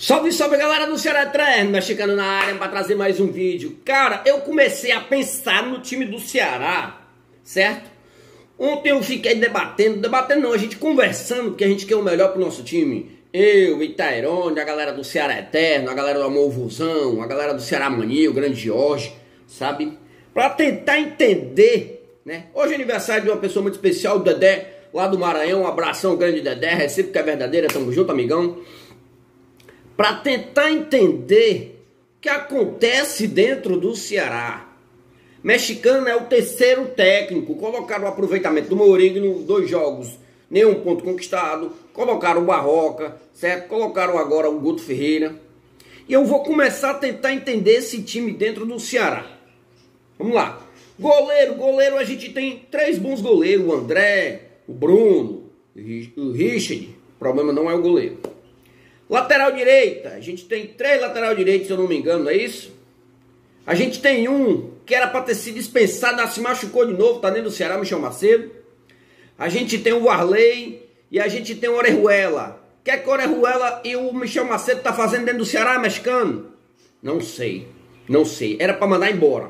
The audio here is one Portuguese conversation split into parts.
Salve, salve galera do Ceará Eterno, mexicano na área para trazer mais um vídeo. Cara, eu comecei a pensar no time do Ceará, certo? Ontem eu fiquei debatendo não, a gente conversando, porque a gente quer o melhor pro nosso time. Eu, Itairone, a galera do Ceará Eterno, a galera do Amor Vozão, a galera do Ceará Mania, o Grande Jorge, sabe? Pra tentar entender, né? Hoje é aniversário de uma pessoa muito especial, o Dedé, lá do Maranhão. Um abração grande, Dedé, recíproca é verdadeira, tamo junto, amigão. Para tentar entender o que acontece dentro do Ceará. Mexicano é o terceiro técnico. Colocaram o aproveitamento do Mourinho, 2 jogos, nenhum ponto conquistado. Colocaram o Barroca, certo? Colocaram agora o Guto Ferreira. E eu vou começar a tentar entender esse time dentro do Ceará. Vamos lá. Goleiro, a gente tem 3 bons goleiros. O André, o Bruno, o Richard. O problema não é o goleiro. Lateral direita, a gente tem 3 lateral direitos, se eu não me engano, não é isso? A gente tem um que era para ter sido dispensado, se machucou de novo, tá dentro do Ceará, Michel Macedo. A gente tem o Warley e a gente tem o Orejuela. O que é que o Orejuela e o Michel Macedo tá fazendo dentro do Ceará, mexicano? Não sei, era para mandar embora.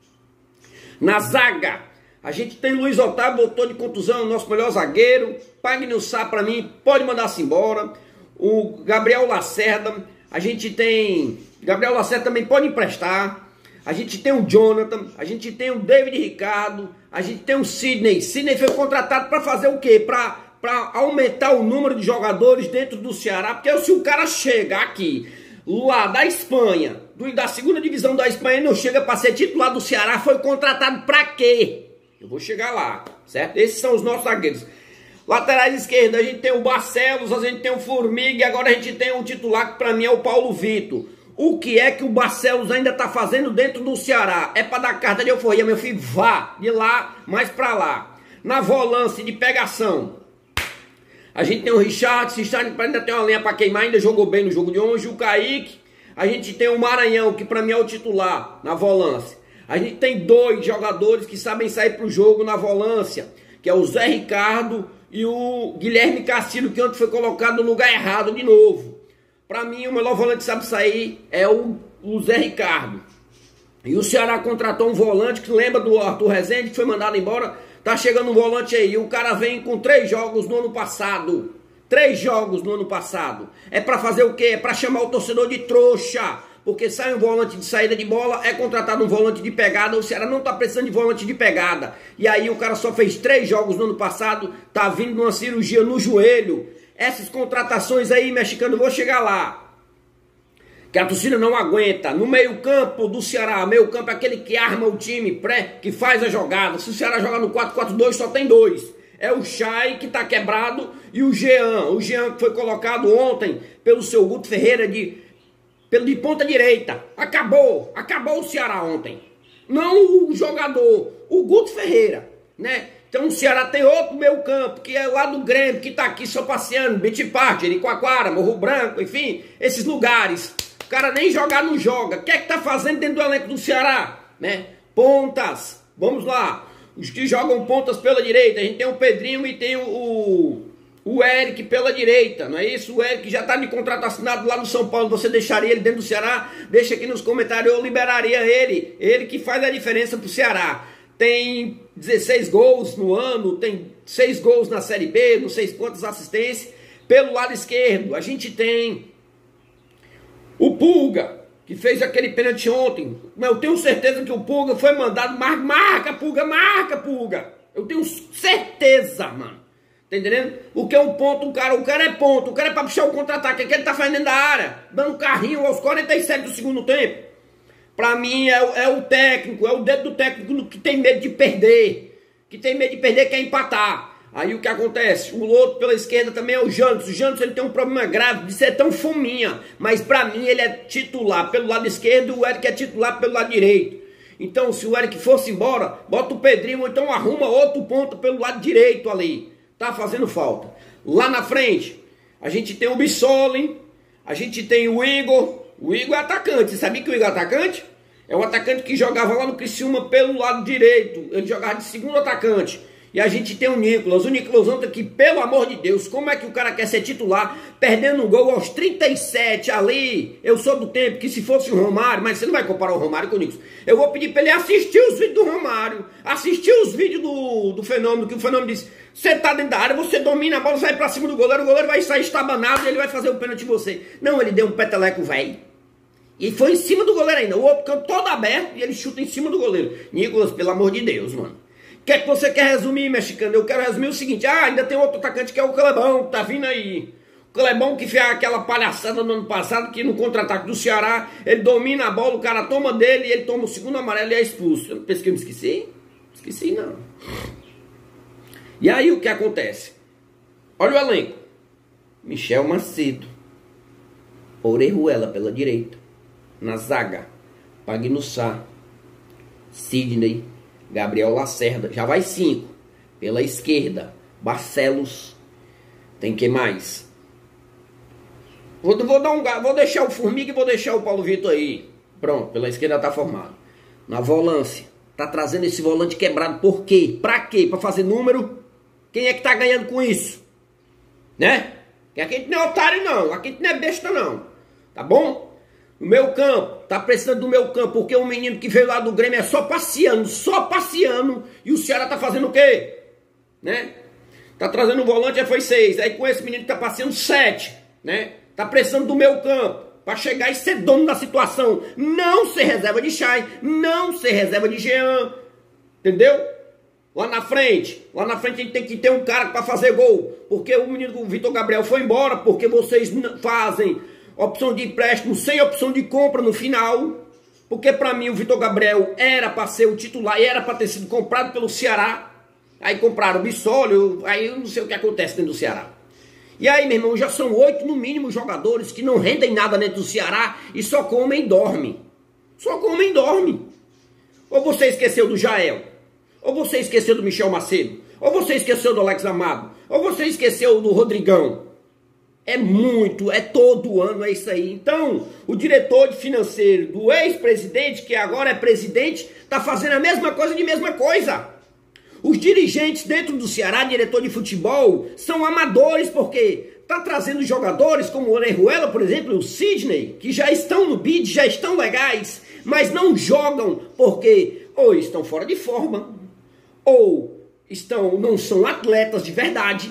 Na zaga, a gente tem Luiz Otávio, voltou de contusão, nosso melhor zagueiro. Pague-no Sá para mim, pode mandar-se embora. O Gabriel Lacerda, a gente tem... Gabriel Lacerda também pode emprestar. A gente tem o Jonathan, a gente tem o David Ricardo, a gente tem o Sidney. Sidney foi contratado para fazer o quê? Para aumentar o número de jogadores dentro do Ceará. Porque se o cara chega aqui, lá da Espanha, da segunda divisão da Espanha, não chega para ser titular do Ceará, foi contratado para quê? Eu vou chegar lá, certo? Esses são os nossos zagueiros. Laterais esquerda, a gente tem o Barcelos, a gente tem o Formiga e agora a gente tem um titular que pra mim é o Paulo Vitor. O que é que o Barcelos ainda tá fazendo dentro do Ceará? É pra dar carta de euforia, meu filho, vá de lá, mais pra lá. Na volância de pegação, a gente tem o Richard ainda tem uma lenha pra queimar, ainda jogou bem no jogo de hoje. O Kaique, a gente tem o Maranhão, que pra mim é o titular na volância. A gente tem 2 jogadores que sabem sair pro jogo na volância, que é o Zé Ricardo e o Guilherme Castilho, que ontem foi colocado no lugar errado de novo. Para mim, o melhor volante que sabe sair é o Zé Ricardo. E o Ceará contratou um volante que lembra do Arthur Rezende, que foi mandado embora. Tá chegando um volante aí. E o cara vem com 3 jogos no ano passado. 3 jogos no ano passado. É para fazer o quê? É para chamar o torcedor de trouxa. Porque sai um volante de saída de bola, é contratado um volante de pegada. O Ceará não tá precisando de volante de pegada. E aí o cara só fez 3 jogos no ano passado, tá vindo de uma cirurgia no joelho. Essas contratações aí, mexicano, vou chegar lá. Que a torcida não aguenta. No meio campo do Ceará, meio campo é aquele que arma o time, que faz a jogada. Se o Ceará jogar no 4-4-2, só tem 2. É o Chay, que tá quebrado, e o Jean. O Jean que foi colocado ontem pelo seu Guto Ferreira de ponta direita. Acabou o Ceará ontem. Não o jogador, o Guto Ferreira, né? Então o Ceará tem outro meio campo, que é lá do Grêmio, que tá aqui só passeando, Beach Park, Iricoacoara, Morro Branco, enfim, esses lugares. O cara nem jogar não joga. O que é que tá fazendo dentro do elenco do Ceará, né? Pontas, vamos lá. Os que jogam pontas pela direita, a gente tem o Pedrinho e tem o Eric pela direita, não é isso? O Eric já está de contrato assinado lá no São Paulo. Você deixaria ele dentro do Ceará? Deixa aqui nos comentários, eu liberaria ele. Ele que faz a diferença pro Ceará. Tem 16 gols no ano, tem 6 gols na Série B, não sei quantas assistências. Pelo lado esquerdo, a gente tem o Pulga, que fez aquele pênalti ontem. Mas eu tenho certeza que o Pulga foi mandado. Marca, Pulga. Eu tenho certeza, mano. Tá entendendo? O que é um ponto, o cara é ponto, o cara é pra puxar o contra-ataque, é que ele tá fazendo dentro da área, dando carrinho aos 47 do segundo tempo. Pra mim é o técnico, é o dedo do técnico que tem medo de perder, quer empatar. Aí o que acontece? O outro pela esquerda também é o Jantos. O Jantos ele tem um problema grave de ser tão fominha, mas pra mim ele é titular pelo lado esquerdo e o Eric é titular pelo lado direito. Então se o Eric fosse embora, bota o Pedrinho ou então arruma outro ponto pelo lado direito ali. Tá fazendo falta. Lá na frente, a gente tem o Bissoli, a gente tem o Igor. O Igor é atacante. Você sabia que o Igor é atacante? É um atacante que jogava lá no Criciúma pelo lado direito. Ele jogava de segundo atacante. E a gente tem o Nicolas ontem aqui, pelo amor de Deus, como é que o cara quer ser titular, perdendo um gol aos 37 ali? Eu sou do tempo que se fosse o Romário, mas você não vai comparar o Romário com o Nicolas. Eu vou pedir pra ele assistir os vídeos do Romário, assistir os vídeos do Fenômeno, que o Fenômeno disse, você tá dentro da área, você domina a bola, sai pra cima do goleiro, o goleiro vai sair estabanado e ele vai fazer o pênalti em você. Não, ele deu um peteleco velho. E foi em cima do goleiro ainda, o outro canto todo aberto e ele chuta em cima do goleiro. Nicolas, pelo amor de Deus, mano. O que é que você quer resumir, mexicano? Eu quero resumir o seguinte, ainda tem outro atacante que é o Clebão, tá vindo aí. O Clebão que fez aquela palhaçada no ano passado, que no contra-ataque do Ceará, ele domina a bola, o cara toma dele, e ele toma o segundo amarelo e é expulso. Eu pensei que eu me esqueci? Esqueci não. E aí o que acontece? Olha o elenco. Michel Macedo, Orejuela pela direita, na zaga, Pagnussá, Sidney, Gabriel Lacerda, já vai 5. Pela esquerda, Barcelos. Tem que mais? Vou deixar o Formiga e vou deixar o Paulo Vitor aí. Pronto, pela esquerda tá formado. Na volância, tá trazendo esse volante quebrado por quê? Pra quê? Pra fazer número? Quem é que tá ganhando com isso? Né? Que aqui a gente não é otário não, aqui a gente não é besta não. Tá bom? No meu campo, tá precisando do meu campo, porque o menino que veio lá do Grêmio é só passeando, e o Ceará tá fazendo o quê? Né? Tá trazendo um volante, já foi 6, aí com esse menino que tá passeando 7, né? Tá precisando do meu campo, pra chegar e ser dono da situação, não ser reserva de Chay, não ser reserva de Jean, entendeu? Lá na frente a gente tem que ter um cara pra fazer gol, porque o menino, o Vitor Gabriel foi embora, porque vocês fazem opção de empréstimo sem opção de compra no final. Porque pra mim o Vitor Gabriel era pra ser o titular e era pra ter sido comprado pelo Ceará. Aí compraram o Bissoli, aí eu não sei o que acontece dentro do Ceará. E aí, meu irmão, já são 8 no mínimo jogadores que não rendem nada dentro do Ceará e só comem e dormem. Só comem e dormem. Ou você esqueceu do Jael, ou você esqueceu do Michel Macedo, ou você esqueceu do Alex Amado, ou você esqueceu do Rodrigão. É muito, é todo ano, é isso aí. Então, o diretor financeiro do ex-presidente, que agora é presidente, tá fazendo a mesma coisa. Os dirigentes dentro do Ceará, diretor de futebol, são amadores, porque tá trazendo jogadores como o Orejuela, por exemplo, o Sidney, que já estão no bid, já estão legais, mas não jogam porque ou estão fora de forma, ou não são atletas de verdade.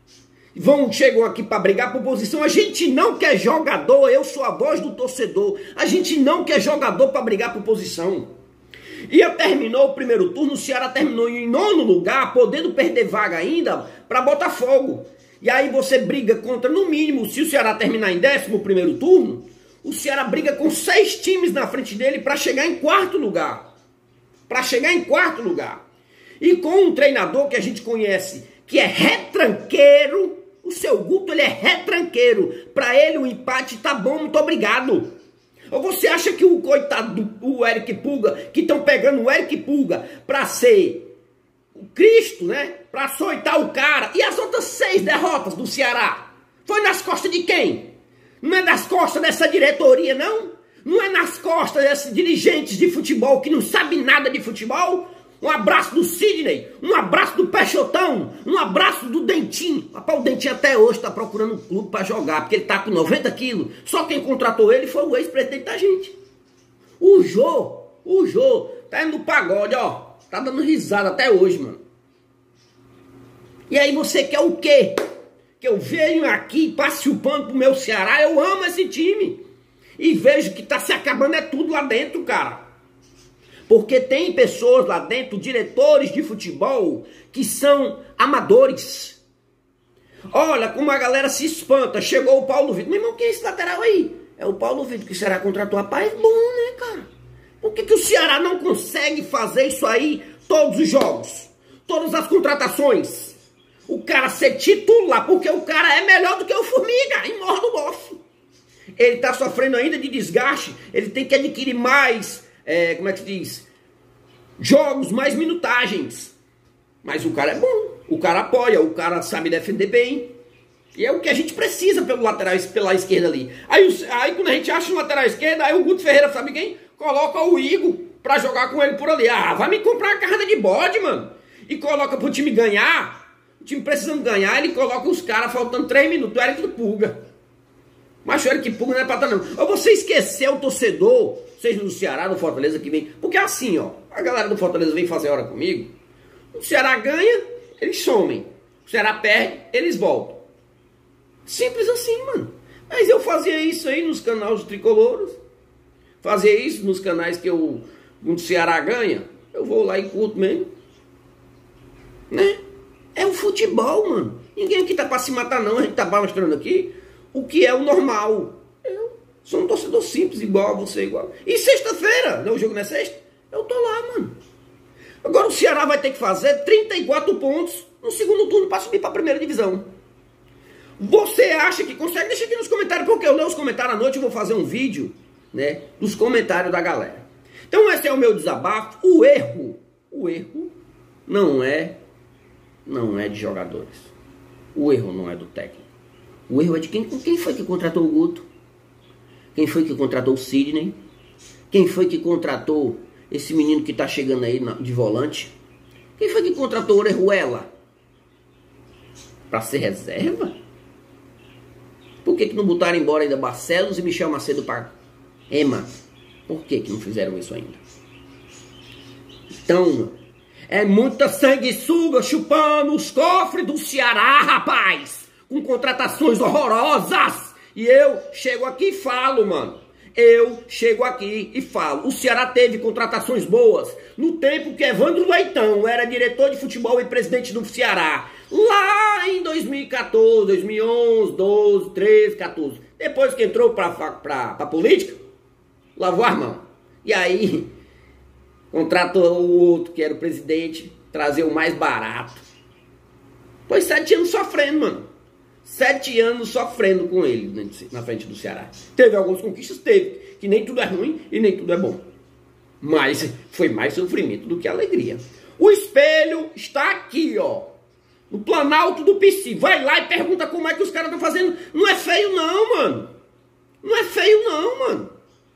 Chegam aqui para brigar por posição. A gente não quer jogador, eu sou a voz do torcedor. A gente não quer jogador para brigar por posição. E terminou o primeiro turno, o Ceará terminou em 9º lugar, podendo perder vaga ainda para Botafogo. E aí você briga contra, no mínimo, se o Ceará terminar em 11º turno, o Ceará briga com 6 times na frente dele para chegar em 4º lugar. E com um treinador que a gente conhece, que é retranqueiro. O seu Guto, ele é retranqueiro. Pra ele o empate tá bom, muito obrigado. Ou você acha que o coitado do Eric Pulga, que estão pegando o Eric Pulga pra ser o Cristo, né? Pra açoitar o cara. E as outras 6 derrotas do Ceará? Foi nas costas de quem? Não é nas costas dessa diretoria, não? Não é nas costas desses dirigentes de futebol que não sabem nada de futebol? Um abraço do Sidney, um abraço do Peixotão, um abraço do Dentinho. Rapaz, o Dentinho até hoje está procurando um clube para jogar, porque ele está com 90 quilos. Só quem contratou ele foi o ex-presidente da gente. O Jô, tá indo no pagode, ó. Tá dando risada até hoje, mano. E aí você quer o quê? Que eu venho aqui e passe o pano pro meu Ceará? Eu amo esse time. E vejo que tá se acabando é tudo lá dentro, cara. Porque tem pessoas lá dentro, diretores de futebol, que são amadores. Olha como a galera se espanta. Chegou o Paulo Vitor. Meu irmão, quem é esse lateral aí? É o Paulo Vitor, que será contratou. Rapaz, é bom, né, cara? Por que o Ceará não consegue fazer isso aí todos os jogos? Todas as contratações? O cara ser titular, porque o cara é melhor do que o Formiga e morre do bolso. Ele tá sofrendo ainda de desgaste. Ele tem que adquirir mais... como é que se diz? Jogos, mais minutagens. Mas o cara é bom, o cara apoia, o cara sabe defender bem. E é o que a gente precisa pelo lateral, pela esquerda ali. Aí quando a gente acha um lateral esquerda, aí o Guto Ferreira, sabe quem? Coloca o Igor pra jogar com ele por ali. Ah, vai me comprar uma carrada de bode, mano. e coloca pro time ganhar, o time precisando ganhar, ele coloca os caras faltando 3 minutos, o Eric Pulga. Mas o Eric Pulga não é pra estar não. Ou você esqueceu o torcedor, seja do Ceará, do Fortaleza que vem, porque assim, ó, a galera do Fortaleza vem fazer hora comigo, o Ceará ganha, eles somem, o Ceará perde, eles voltam. Simples assim, mano. Mas eu fazia isso aí nos canais tricolores, fazia isso nos canais que o Ceará ganha, eu vou lá e curto mesmo. Né? É o futebol, mano. Ninguém aqui tá pra se matar não, a gente tá mostrando aqui o que é o normal. Eu sou um torcedor simples, igual a você, igual. E sexta-feira, o jogo não é sexta? Eu tô lá, mano. Agora o Ceará vai ter que fazer 34 pontos no segundo turno pra subir pra primeira divisão. Você acha que consegue? Deixa aqui nos comentários, porque eu leio os comentários à noite e vou fazer um vídeo, né, dos comentários da galera. Então esse é o meu desabafo. O erro não é de jogadores. O erro não é do técnico. O erro é de quem foi que contratou o Guto? Quem foi que contratou o Sidney? Quem foi que contratou esse menino que tá chegando aí de volante? Quem foi que contratou o Orejuela? Pra ser reserva? Por que não botaram embora ainda Barcelos e Michel Macedo para Ema? Por que não fizeram isso ainda? Então, é muita sanguessuga chupando os cofres do Ceará, rapaz! Com contratações horrorosas! E eu chego aqui e falo, mano. Eu chego aqui e falo. O Ceará teve contratações boas no tempo que Evandro Leitão era diretor de futebol e presidente do Ceará. Lá em 2014, 2011, 12, 13, 14. Depois que entrou pra política, lavou as mãos. E aí, contratou o outro, que era o presidente, trazer o mais barato. Foi 7 anos sofrendo, mano. 7 anos sofrendo com ele na frente do Ceará. Teve algumas conquistas? Teve. Que nem tudo é ruim e nem tudo é bom. Mas foi mais sofrimento do que alegria. O espelho está aqui, ó. No Planalto do PC. Vai lá e pergunta como é que os caras estão fazendo. Não é feio não, mano. Não é feio não, mano.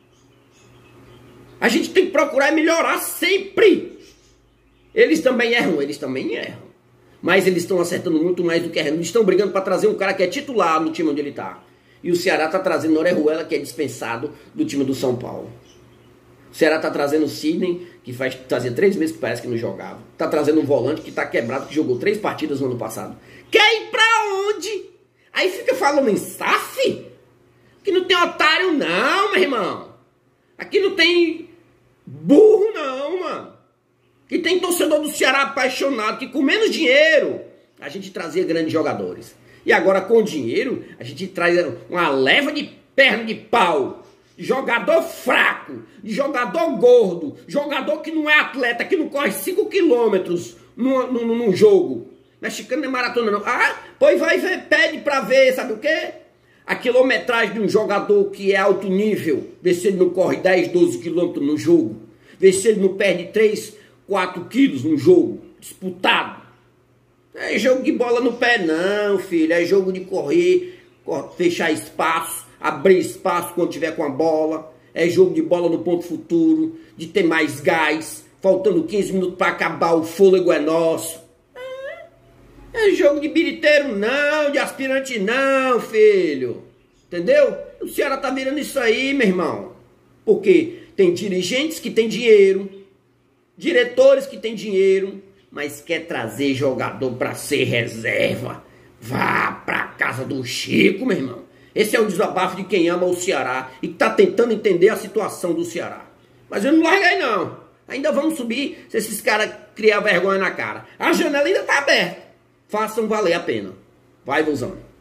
A gente tem que procurar melhorar sempre. Eles também erram. Mas eles estão acertando muito mais do que errando. Eles estão brigando para trazer um cara que é titular no time onde ele está. E o Ceará está trazendo Orejuela, que é dispensado do time do São Paulo. O Ceará está trazendo o Sidney, que fazia 3 meses que parece que não jogava. Está trazendo um volante que está quebrado, que jogou 3 partidas no ano passado. Quer ir pra onde? Aí fica falando em SAF? Aqui não tem otário não, meu irmão. Aqui não tem burro não, mano. E tem torcedor do Ceará apaixonado que com menos dinheiro a gente trazia grandes jogadores. E agora com dinheiro a gente traz uma leva de perna de pau. Jogador fraco, jogador gordo, jogador que não é atleta, que não corre 5 quilômetros num jogo. Mexicano não é maratona não. Ah, pois vai ver, pede pra ver, sabe o quê? A quilometragem de um jogador que é alto nível. Ver se ele não corre 10, 12 quilômetros no jogo. Ver se ele não perde 3, 4 quilos num jogo disputado. É jogo de bola no pé não, filho. É jogo de correr, fechar espaço, abrir espaço quando tiver com a bola. É jogo de bola no ponto futuro, de ter mais gás. Faltando 15 minutos para acabar, o fôlego é nosso. É jogo de biriteiro não, de aspirante não, filho. Entendeu? O Ceará tá virando isso aí, meu irmão. Porque tem dirigentes que têm dinheiro, diretores que têm dinheiro, mas quer trazer jogador para ser reserva. Vá pra casa do Chico, meu irmão. Esse é o desabafo de quem ama o Ceará e tá tentando entender a situação do Ceará. Mas eu não larguei não. Ainda vamos subir se esses caras criar vergonha na cara. A janela ainda tá aberta. Façam valer a pena. Vai, Vozão.